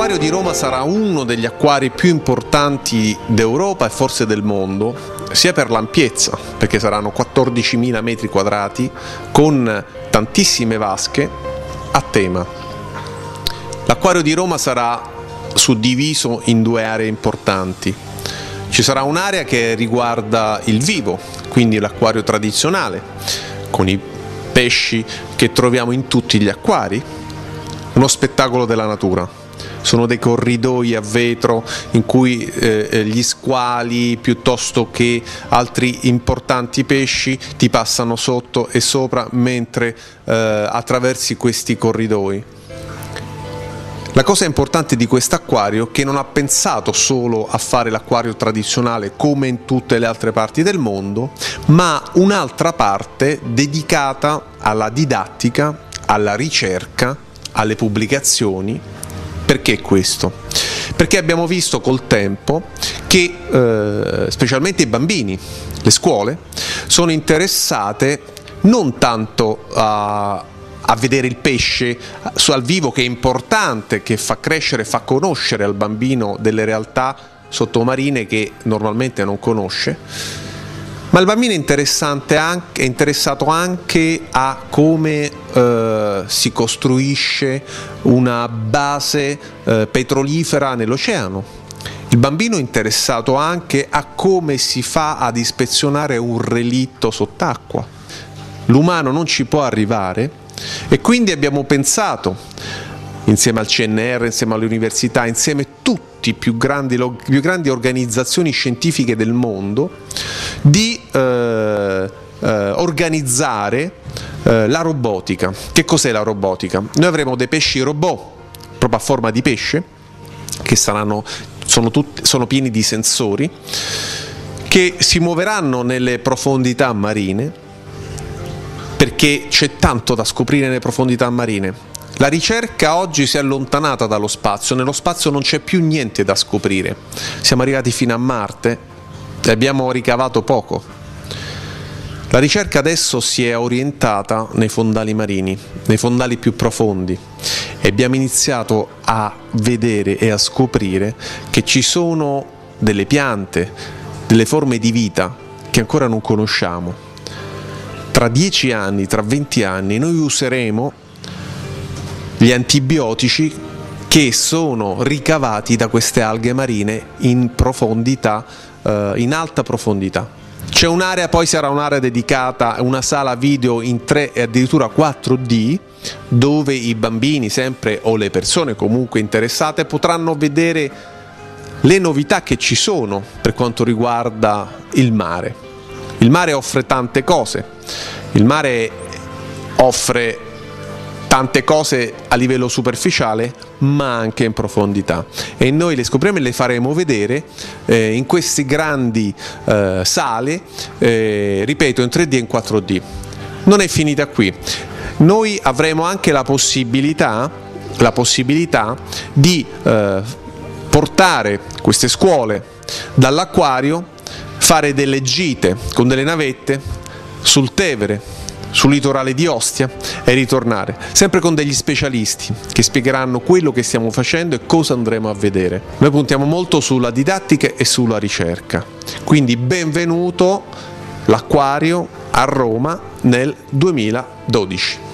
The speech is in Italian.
L'acquario di Roma sarà uno degli acquari più importanti d'Europa e forse del mondo, sia per l'ampiezza, perché saranno 14.000 metri quadrati con tantissime vasche a tema. L'acquario di Roma sarà suddiviso in due aree importanti. Ci sarà un'area che riguarda il vivo, quindi l'acquario tradizionale, con i pesci che troviamo in tutti gli acquari, uno spettacolo della natura. Sono dei corridoi a vetro in cui gli squali piuttosto che altri importanti pesci ti passano sotto e sopra mentre attraversi questi corridoi. La cosa importante di quest'acquario è che non ha pensato solo a fare l'acquario tradizionale come in tutte le altre parti del mondo, ma un'altra parte dedicata alla didattica, alla ricerca, alle pubblicazioni. Perché questo? Perché abbiamo visto col tempo che specialmente i bambini, le scuole, sono interessate non tanto a vedere il pesce al vivo, che è importante, che fa crescere, fa conoscere al bambino delle realtà sottomarine che normalmente non conosce, ma il bambino è interessato anche a come si costruisce una base petrolifera nell'oceano. Il bambino è interessato anche a come si fa ad ispezionare un relitto sott'acqua. L'umano non ci può arrivare e quindi abbiamo pensato, insieme al CNR, insieme alle università, insieme a tutte le più grandi organizzazioni scientifiche del mondo, di organizzare la robotica. Che cos'è la robotica? Noi avremo dei pesci robot, proprio a forma di pesce, che sono pieni di sensori, che si muoveranno nelle profondità marine, perché c'è tanto da scoprire nelle profondità marine. La ricerca oggi si è allontanata dallo spazio, nello spazio non c'è più niente da scoprire. Siamo arrivati fino a Marte e abbiamo ricavato poco. La ricerca adesso si è orientata nei fondali marini, nei fondali più profondi, e abbiamo iniziato a vedere e a scoprire che ci sono delle piante, delle forme di vita che ancora non conosciamo. Tra 10 anni, tra 20 anni, noi useremo gli antibiotici che sono ricavati da queste alghe marine in profondità, in alta profondità. C'è un'area, poi sarà un'area dedicata, una sala video in 3 e addirittura 4D, dove i bambini sempre, o le persone comunque interessate, potranno vedere le novità che ci sono per quanto riguarda il mare. Il mare offre tante cose, il mare offre tante cose a livello superficiale, ma anche in profondità, e noi le scopriremo e le faremo vedere in queste grandi sale, ripeto, in 3D e in 4D. Non è finita qui, noi avremo anche la possibilità di portare queste scuole dall'acquario, fare delle gite con delle navette sul Tevere, sul litorale di Ostia, e ritornare, sempre con degli specialisti che spiegheranno quello che stiamo facendo e cosa andremo a vedere. Noi puntiamo molto sulla didattica e sulla ricerca, quindi benvenuto l'Acquario a Roma nel 2012.